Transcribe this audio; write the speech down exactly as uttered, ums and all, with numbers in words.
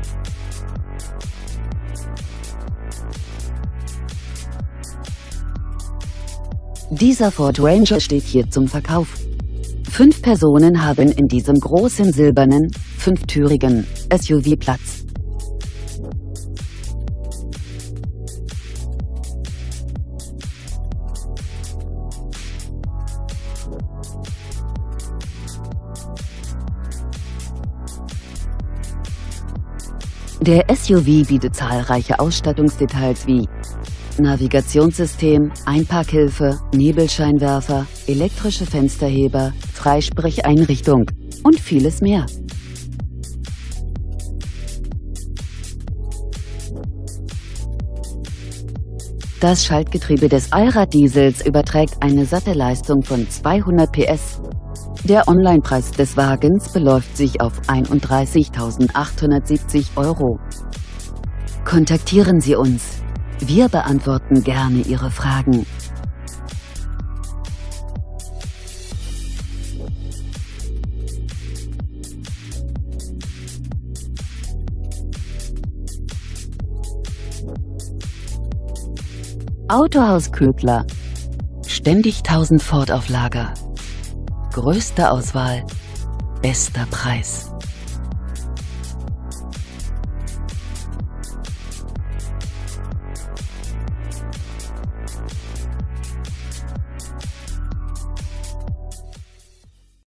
Dieser Ford Ranger steht hier zum Verkauf. Fünf Personen haben in diesem großen silbernen, fünftürigen S U V Platz. Der S U V bietet zahlreiche Ausstattungsdetails wie Navigationssystem, Einparkhilfe, Nebelscheinwerfer, elektrische Fensterheber, Freisprecheinrichtung und vieles mehr. Das Schaltgetriebe des Allraddiesels überträgt eine satte Leistung von zweihundert P S. Der Onlinepreis des Wagens beläuft sich auf einunddreißigtausendachthundertsiebzig Euro. Kontaktieren Sie uns. Wir beantworten gerne Ihre Fragen. Autohaus Ködler. Ständig tausend Ford auf Lager. Größte Auswahl, bester Preis.